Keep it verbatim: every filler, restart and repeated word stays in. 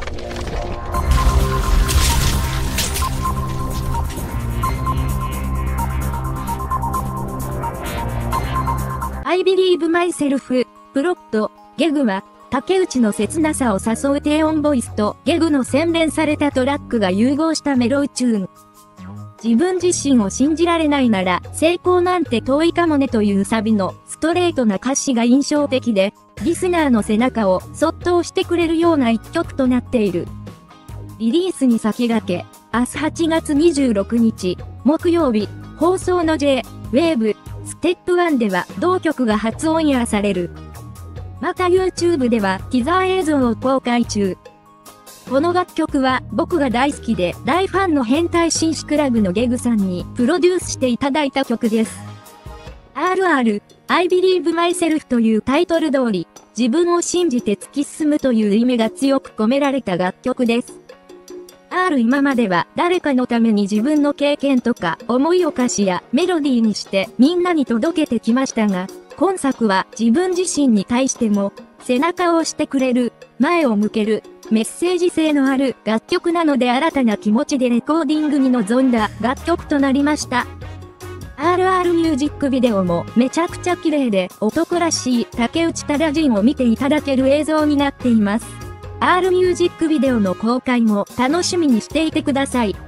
I Believe Myself、プロット、ゲグは、竹内の切なさを誘う低音ボイスとゲグの洗練されたトラックが融合したメロウチューン。自分自身を信じられないなら成功なんて遠いかもねというサビのストレートな歌詞が印象的で、リスナーの背中をそっと押してくれるような一曲となっている。リリースに先駆け、明日はちがつにじゅうろくにち、木曜日、放送の J、ウェーブ、ステップワンでは同曲が初オンエアされる。また YouTube ではティザー映像を公開中。この楽曲は僕が大好きで大ファンの変態紳士クラブのゲグさんにプロデュースしていただいた曲です。アールアール、I Believe Myself というタイトル通り、自分を信じて突き進むという意味が強く込められた楽曲です。R 今までは誰かのために自分の経験とか思いを歌詞やメロディーにしてみんなに届けてきましたが、今作は自分自身に対しても背中を押してくれる、前を向ける、メッセージ性のある楽曲なので新たな気持ちでレコーディングに臨んだ楽曲となりました。アールアール ミュージックビデオもめちゃくちゃ綺麗で男らしい竹内タラジンを見ていただける映像になっています。R ミュージックビデオの公開も楽しみにしていてください。